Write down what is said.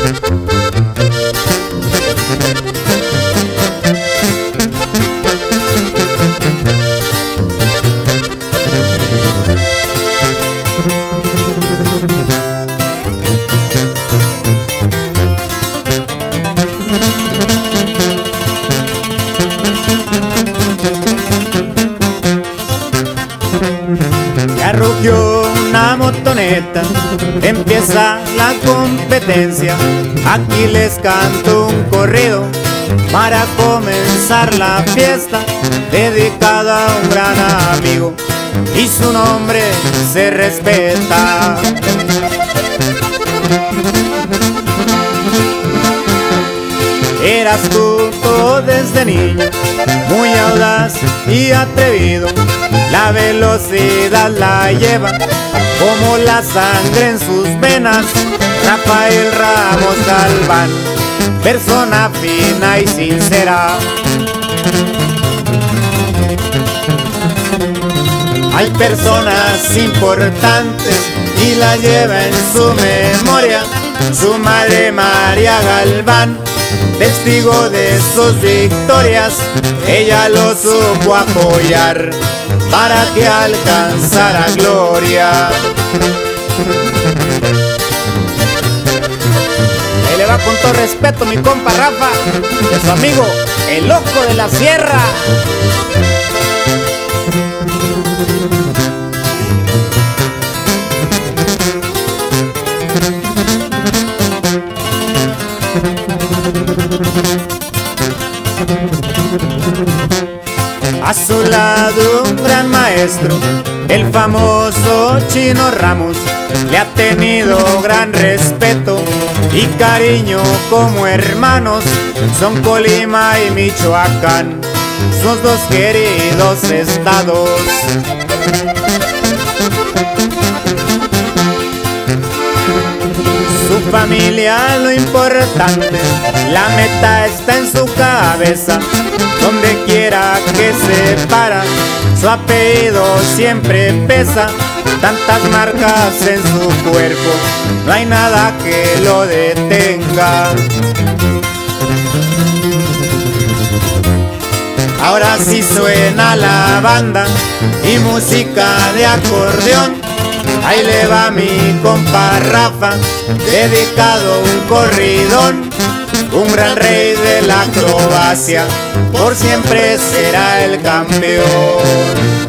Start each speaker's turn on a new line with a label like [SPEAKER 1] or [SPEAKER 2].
[SPEAKER 1] Ya rugió una motoneta, empieza la competencia. Aquí les canto un corrido para comenzar la fiesta, dedicado a un gran amigo y su nombre se respeta. Eras tú desde niño, muy audaz y atrevido. La velocidad la lleva como la sangre en sus venas. Rafael Ramos Galván, persona fina y sincera. Hay personas importantes y la lleva en su memoria su madre María Galván, testigo de sus victorias. Ella lo supo apoyar para que alcanzara gloria. Ahí le va con todo respeto mi compa Rafa, de su amigo el Loco de la Sierra. A su lado un gran maestro, el famoso Chino Ramos, le ha tenido gran respeto y cariño como hermanos. Son Colima y Michoacán, sus dos queridos estados. Su familia lo importante, la meta está en su cabeza. Donde quiera que se para, su apellido siempre pesa. Tantas marcas en su cuerpo, no hay nada que lo detenga. Ahora sí suena la banda y música de acordeón. Ahí le va mi compa Rafa, dedicado un corridón. Un gran rey de la acrobacia, por siempre será el campeón.